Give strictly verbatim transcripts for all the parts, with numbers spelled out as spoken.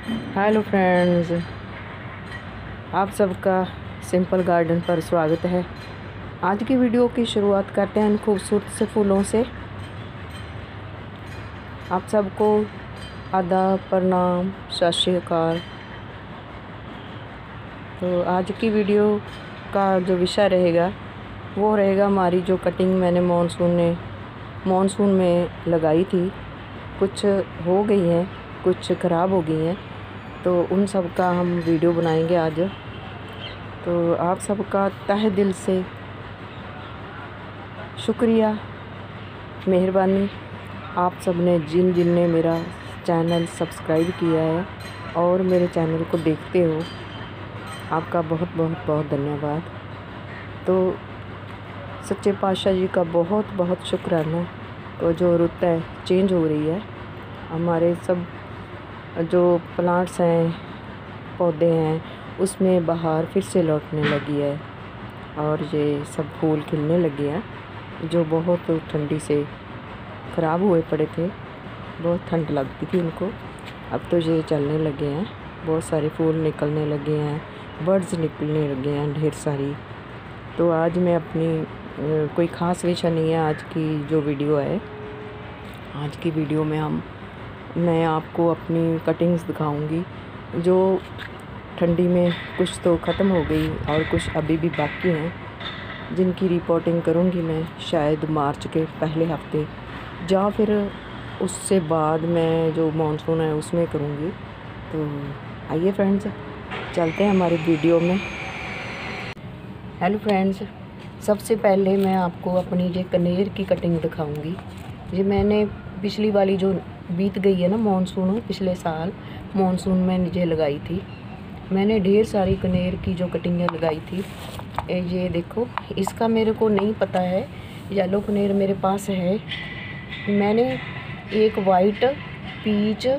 Hello friends, आप सबका simple garden पर स्वागत है। आज की वीडियो की शुरुआत करते हैं इन खूबसूरत से फूलों से। आप सबको आदाब, प्रणाम, सत श्री अकाल। तो आज की वीडियो का जो विषय रहेगा वो रहेगा हमारी जो कटिंग मैंने मॉनसून ने मॉनसून में लगाई थी। कुछ हो गई हैं, कुछ ख़राब हो गई हैं, तो उन सब का हम वीडियो बनाएंगे आज। तो आप सबका तहे दिल से शुक्रिया, मेहरबानी। आप सब ने जिन जिन ने मेरा चैनल सब्सक्राइब किया है और मेरे चैनल को देखते हो, आपका बहुत बहुत बहुत धन्यवाद। तो सच्चे पातशाह जी का बहुत बहुत शुक्राना। तो जो रुत है चेंज हो रही है, हमारे सब जो प्लांट्स हैं, पौधे हैं, उसमें बहार फिर से लौटने लगी है और ये सब फूल खिलने लगे हैं जो बहुत ठंडी से ख़राब हुए पड़े थे। बहुत ठंड लगती थी उनको, अब तो ये चलने लगे हैं। बहुत सारे फूल निकलने लगे हैं, बर्ड्स निकलने लगे हैं ढेर सारी। तो आज मैं अपनी कोई ख़ास विषय नहीं है आज की जो वीडियो है। आज की वीडियो में हम मैं आपको अपनी कटिंग्स दिखाऊंगी जो ठंडी में कुछ तो ख़त्म हो गई और कुछ अभी भी बाकी हैं, जिनकी रिपोर्टिंग करूंगी मैं शायद मार्च के पहले हफ्ते या फिर उससे बाद मैं जो मॉनसून है उसमें करूंगी। तो आइए फ्रेंड्स, चलते हैं हमारी वीडियो में। हेलो फ्रेंड्स, सबसे पहले मैं आपको अपनी ये कनेर की कटिंग दिखाऊंगी। ये मैंने पिछली वाली जो बीत गई है ना मॉनसून, पिछले साल मॉनसून में नीचे लगाई थी। मैंने ढेर सारी कनेर की जो कटिंगें लगाई थी। ये देखो, इसका मेरे को नहीं पता है, येलो कनेर मेरे पास है। मैंने एक वाइट, पीच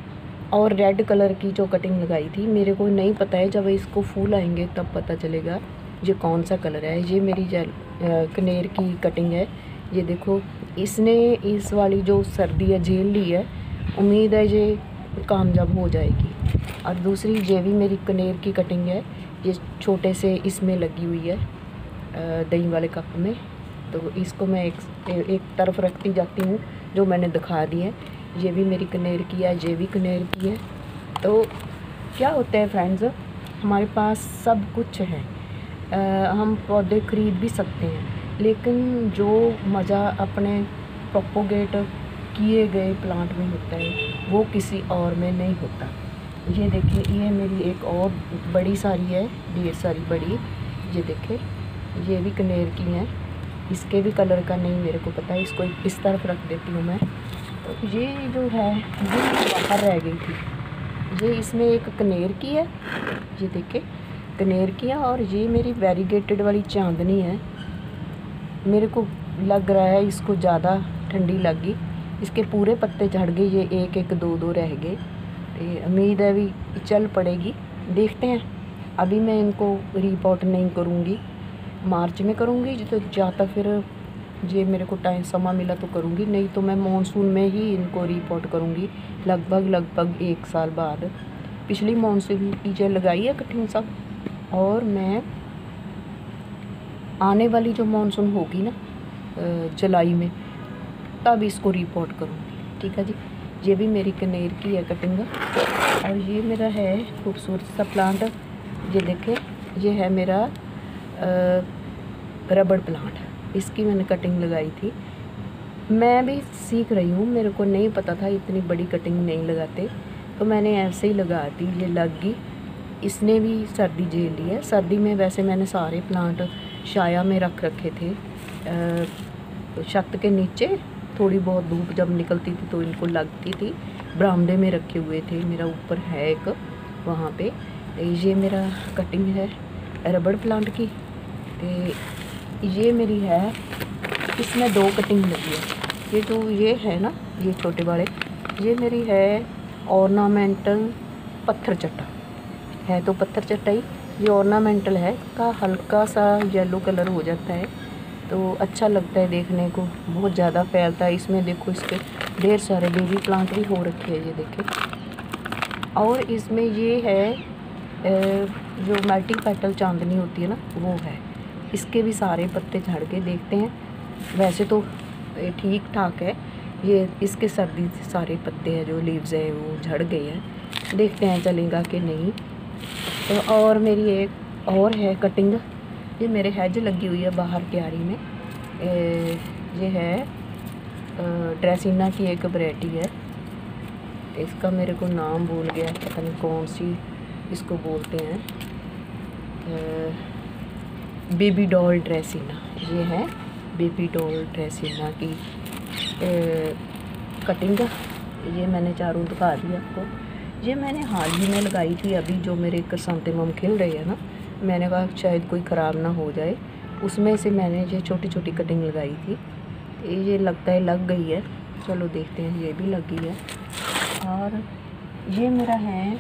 और रेड कलर की जो कटिंग लगाई थी, मेरे को नहीं पता है, जब इसको फूल आएंगे तब पता चलेगा ये कौन सा कलर है। ये मेरी कनेर की कटिंग है। ये देखो, इसने इस वाली जो सर्दी है झेल ली है, उम्मीद है ये कामयाब हो जाएगी। और दूसरी ये भी मेरी कनेर की कटिंग है, ये छोटे से इसमें लगी हुई है दही वाले कप में। तो इसको मैं एक एक तरफ रखती जाती हूँ, जो मैंने दिखा दी है। ये भी मेरी कनेर की है, ये भी कनेर की है। तो क्या होता है फ्रेंड्स, हमारे पास सब कुछ है, आ, हम पौधे खरीद भी सकते हैं, लेकिन जो मज़ा अपने प्रोपोगेट किए गए प्लांट में होता है वो किसी और में नहीं होता। ये देखिए, ये मेरी एक और बड़ी सारी है, ढेर सारी बड़ी। ये देखिए, ये भी कनेर की हैं। इसके भी कलर का नहीं मेरे को पता है, इसको इस तरफ रख देती हूँ मैं। तो ये जो है ये बाहर रह गई थी। ये इसमें एक कनेर की है, ये देखिए कनेर की है, और ये मेरी वेरीगेटेड वाली चांदनी है। मेरे को लग रहा है इसको ज़्यादा ठंडी लग गई, इसके पूरे पत्ते झड़ गए, ये एक एक दो दो रह गए। तो उम्मीद है भी चल पड़ेगी, देखते हैं। अभी मैं इनको रिपोर्ट नहीं करूँगी, मार्च में करूँगी। तो ज़्यादा फिर ये मेरे को टाइम समय मिला तो करूँगी, नहीं तो मैं मॉनसून में ही इनको रिपोर्ट करूँगी, लगभग लगभग एक साल बाद। पिछली मॉनसून की जो लगाई है कटिंग सब, और मैं आने वाली जो मॉनसून होगी ना जुलाई में, तब इसको रिपोर्ट करूँगी। ठीक है जी। ये भी मेरी कनेर की है कटिंग। और ये मेरा है खूबसूरत सा प्लांट, ये देखें, ये है मेरा रबड़ प्लांट। इसकी मैंने कटिंग लगाई थी। मैं भी सीख रही हूँ, मेरे को नहीं पता था इतनी बड़ी कटिंग नहीं लगाते, तो मैंने ऐसे ही लगा दी, ये लग गई। इसने भी सर्दी झेल ली है। सर्दी में वैसे मैंने सारे प्लांट छाया में रख रखे थे, छत के नीचे। थोड़ी बहुत धूप जब निकलती थी तो इनको लगती थी, बरामदे में रखे हुए थे। मेरा ऊपर है एक, वहाँ पे। ये मेरा कटिंग है रबड़ प्लांट की। तो ये मेरी है, इसमें दो कटिंग लगी है। ये जो ये है ना, ये छोटे वाले, ये मेरी है ऑर्नामेंटल पत्थर चट्टा है। तो पत्थर चट्टाई ये ऑर्नामेंटल है, का हल्का सा येलो कलर हो जाता है, तो अच्छा लगता है देखने को, बहुत ज़्यादा फैलता है। इसमें देखो, इसके ढेर सारे बेबी प्लांट भी हो रखे हैं। ये देखिए, और इसमें ये है जो मल्टी पेटल चांदनी होती है ना, वो है। इसके भी सारे पत्ते झड़ के देखते हैं। वैसे तो ठीक ठाक है ये, इसके सर्दी से सारे पत्ते हैं जो लीव्स है वो झड़ गए हैं। देखते हैं चलेगा कि नहीं। तो और मेरी एक और है कटिंग, ये मेरे हेज लगी हुई है बाहर क्यारी में। ए, ये है ड्रेसिना की एक वैरायटी है। इसका मेरे को नाम भूल गया, पता नहीं कौन सी इसको बोलते हैं। बेबी डॉल ड्रेसिना, ये है बेबी डॉल ड्रेसिना की ए, कटिंग। ये मैंने चारों दिखा दी आपको। ये मैंने हाल ही में लगाई थी, अभी जो मेरे क्रिसैंथेमम खिल रहे हैं ना, मैंने कहा शायद कोई ख़राब ना हो जाए, उसमें से मैंने ये छोटी छोटी कटिंग लगाई थी। ये लगता है लग गई है, चलो देखते हैं। ये भी लग गई है। और ये मेरा है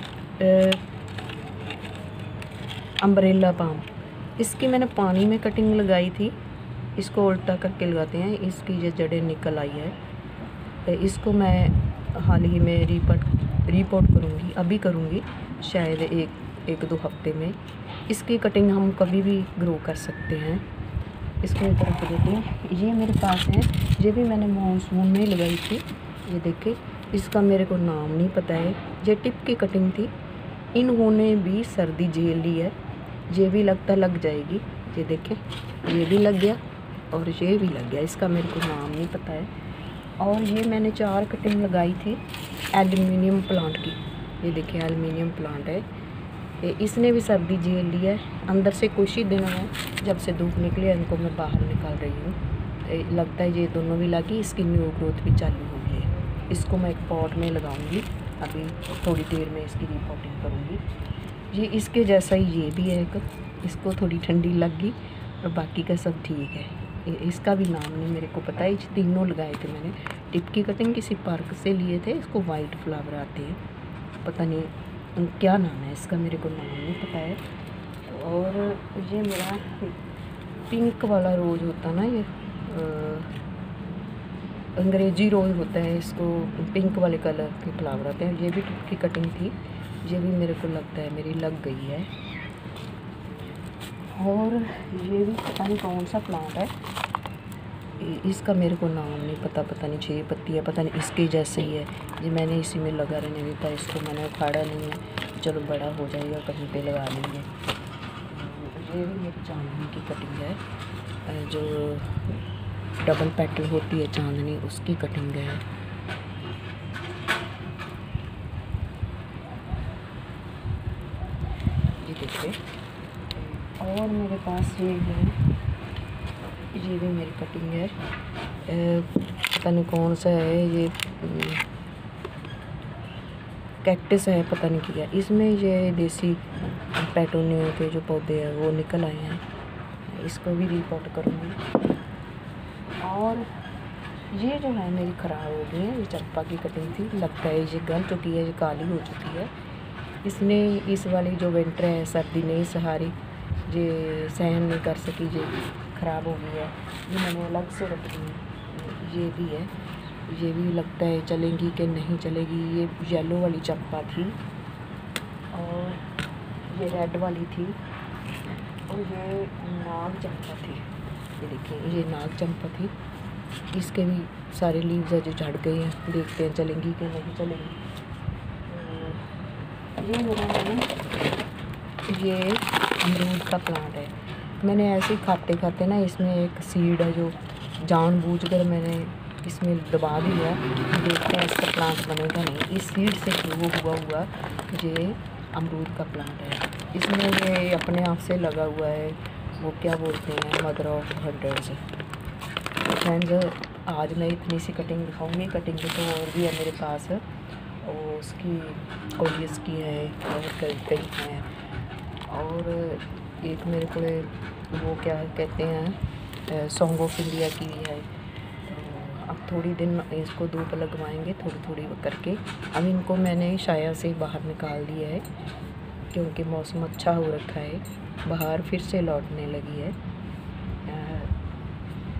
अम्ब्रेला पाम। इसकी मैंने पानी में कटिंग लगाई थी। इसको उल्टा करके लगाते हैं, इसकी ये जड़ें निकल आई है। इसको मैं हाल ही में रीपॉट रीपॉट करूँगी, अभी करूँगी शायद एक एक दो हफ्ते में। इसकी कटिंग हम कभी भी ग्रो कर सकते हैं। इसको एक तरफ देते हैं। ये मेरे पास है, ये भी मैंने मानसून में लगाई थी। ये देखे, इसका मेरे को नाम नहीं पता है। ये टिप की कटिंग थी, इन्होंने भी सर्दी झेल ली है। ये भी लगता लग जाएगी। ये देखें, ये भी लग गया और ये भी लग गया। इसका मेरे को नाम नहीं पता है। और ये मैंने चार कटिंग लगाई थी एल्युमिनियम प्लांट की। ये देखिए एल्युमिनियम प्लांट है, ये इसने भी सर्दी झेल ली है। अंदर से कुछ ही दिनों में जब से धूप निकली है, इनको मैं बाहर निकाल रही हूँ। लगता है ये दोनों भी लगी, इसकी न्यू ग्रोथ भी चालू हो गई है। इसको मैं एक पॉट में लगाऊंगी, अभी थोड़ी देर में इसकी रिपोर्टिंग करूँगी। ये इसके जैसा ही ये भी है एक, इसको थोड़ी ठंडी लग गई और बाकी का सब ठीक है। इसका भी नाम नहीं मेरे को पता है। ये तीनों लगाए थे मैंने। टिप की कटिंग किसी पार्क से लिए थे। इसको वाइट फ्लावर आते हैं, पता नहीं क्या नाम है इसका, मेरे को नाम नहीं पता है। और ये मेरा पिंक वाला रोज़ होता ना, ये अंग्रेजी रोज़ होता है, इसको पिंक वाले कलर के फ्लावर आते हैं। ये भी टिप की कटिंग थी, ये भी मेरे को लगता है मेरी लग गई है। और ये भी पता नहीं कौन सा प्लांट है, इसका मेरे को नाम नहीं पता। पता नहीं छः पत्ती है, पता नहीं इसके जैसे ही है। ये मैंने इसी में लगा रहने देता, इसको मैंने उखाड़ा नहीं है। चलो बड़ा हो जाएगा कहीं पे लगा लेंगे। ये भी मेरी चांदनी की कटिंग है, जो डबल पेटल होती है चांदनी, उसकी कटिंग है। ये देखिए। और मेरे पास ये है, ये भी मेरी कटिंग है। पता नहीं कौन सा है ये, कैक्टस है, पता नहीं क्या। इसमें ये देसी पेटोनिया के जो पौधे हैं वो निकल आए हैं। इसको भी रिपोर्ट करूँगी। और ये जो है मेरी ख़राब हो गई है, ये चंपा की कटिंग थी। लगता है ये गल चुकी है, ये काली हो चुकी है। इसने इस वाली जो विंटर है, सर्दी नहीं सहारी, ये सहन नहीं कर सकी, ये ख़राब हो गई है। ये मैंने अलग से रखी है। ये भी है, ये भी लगता है चलेगी कि नहीं चलेगी। ये येलो वाली चंपा थी और ये रेड वाली थी और ये नाग चंपा थी। ये देखिए, ये नाग चंपा थी। इसके भी सारे लीव्स है जो झड़ गए हैं। देखते हैं चलेंगी कि नहीं चलेंगी। ये मेरा है, ये अमरूद का प्लांट है। मैंने ऐसे ही खाते खाते ना, इसमें एक सीड है जो जानबूझकर मैंने इसमें दबा दिया। देखते हैं इसका प्लांट बनेगा नहीं। इस सीड से ग्रो हुआ हुआ ये अमरूद का प्लांट है। इसमें ये अपने आप से लगा हुआ है, वो क्या बोलते हैं, मदर ऑफ हंड्रेड्स। फ्रेंड्स, आज मैं इतनी सी कटिंग दिखाऊंगी। कटिंग तो और भी है मेरे पास, और उसकी और इसकी है और कई कई हैं। और एक मेरे को वो क्या कहते हैं, सॉन्ग ऑफ इंडिया की है। अब थोड़ी दिन इसको धूप लगवाएंगे थोड़ी थोड़ी करके। अब इनको मैंने छाया से बाहर निकाल दिया है क्योंकि मौसम अच्छा हो रखा है, बाहर फिर से लौटने लगी है।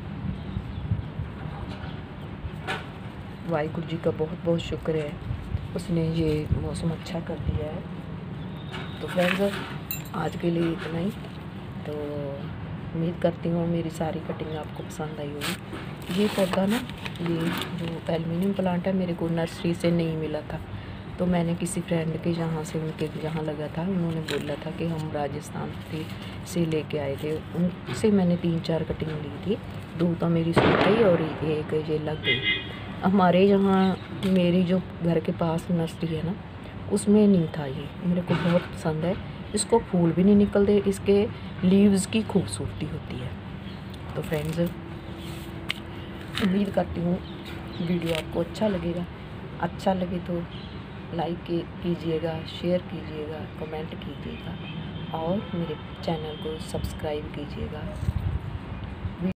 वाहिगुरू जी का बहुत बहुत शुक्र है उसने ये मौसम अच्छा कर दिया है। तो फ्रेंड्स आज के लिए इतना ही। तो उम्मीद करती हूँ मेरी सारी कटिंग आपको पसंद आई होगी। ये पौधा ना, ये जो एल्युमिनियम प्लांट है, मेरे को नर्सरी से नहीं मिला था। तो मैंने किसी फ्रेंड के जहाँ से, उनके जहाँ लगा था, उन्होंने बोला था कि हम राजस्थान से से लेके आए थे। उनसे मैंने तीन चार कटिंग ली थी। दो तो मेरी सूख गई और एक ये लग गई। हमारे यहाँ, मेरी जो घर के पास नर्सरी है ना, उसमें नहीं था। ये मेरे को बहुत पसंद है। इसको फूल भी नहीं निकलते, इसके लीव्स की खूबसूरती होती है। तो फ्रेंड्स उम्मीद करती हूँ वीडियो आपको अच्छा लगेगा। अच्छा लगे तो लाइक कीजिएगा, शेयर कीजिएगा, कमेंट कीजिएगा और मेरे चैनल को सब्सक्राइब कीजिएगा।